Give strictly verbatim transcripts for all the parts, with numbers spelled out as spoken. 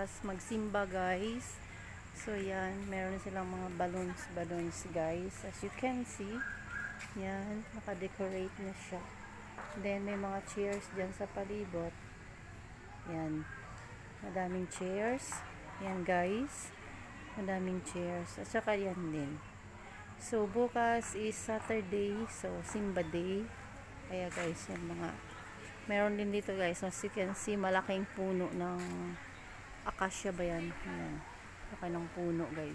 bukas magsimba guys. So yan, meron silang mga balloons, balloons guys. As you can see, yan, naka-decorate na siya. Then may mga chairs dyan sa palibot. Yan, madaming chairs. Yan guys, madaming chairs. At saka yan din. So bukas is Saturday, so simba day. Kaya guys, yan mga meron din dito guys, as you can see, malaking puno ng akasya ba yan? Yan, laki ng puno guys.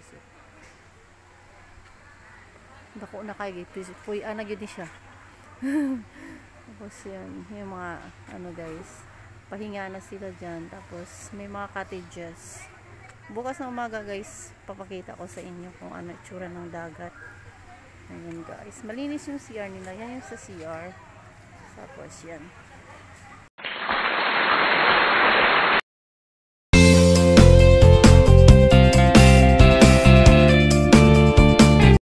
Dako na kayo, puy, ano yun siya. Tapos yan, yung mga ano guys, pahinga na sila dyan. Tapos may mga cottages. Bukas na umaga guys, papakita ko sa inyo kung ano itsura ng dagat. Ayan guys, malinis yung C R nila. Yan yung sa C R. Tapos yan.